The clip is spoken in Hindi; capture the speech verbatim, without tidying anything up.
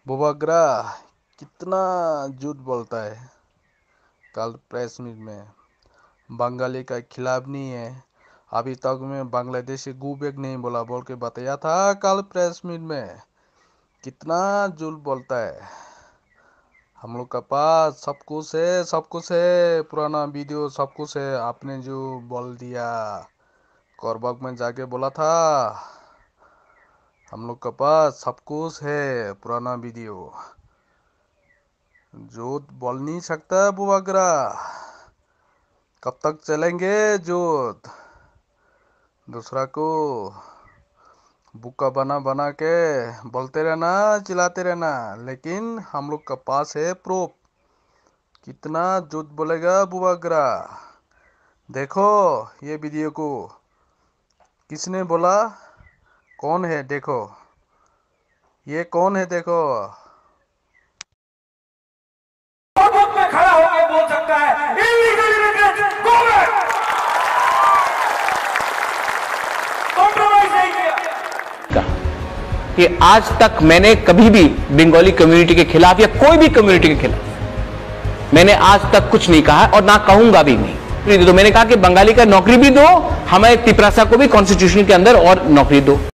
बुबाग्रा कितना झूठ बोलता है। कल प्रेस मीट में बंगाली का खिलाफ नहीं है, अभी तक में बांग्लादेशी गो बैक नहीं बोला बोल के बताया था। कल प्रेस मीट में कितना झूठ बोलता है। हम लोग का पास सब कुछ है, सब कुछ है, पुराना वीडियो सब कुछ है। आपने जो बोल दिया कोरबग में जाके बोला था, हम लोग का पास सब कुछ है, पुराना वीडियो। झूठ बोल नहीं सकता बुआगरा। कब तक चलेंगे झूठ? दूसरा को बुक्का बना बना के बोलते रहना, चिल्लाते रहना, लेकिन हम लोग का पास है प्रूफ। कितना झूठ बोलेगा बुआगरा। देखो ये वीडियो को किसने बोला, कौन है देखो, ये कौन है देखो। में खड़ा होकर बोल सकता है illegal immigrant go back, compromise नहीं किया। कि आज तक मैंने कभी भी बंगाली कम्युनिटी के खिलाफ या कोई भी कम्युनिटी के खिलाफ मैंने आज तक कुछ नहीं कहा और ना कहूंगा भी नहीं। तो मैंने कहा कि बंगाली का नौकरी भी दो, हमें तिपरासा को भी कॉन्स्टिट्यूशन के अंदर और नौकरी दो।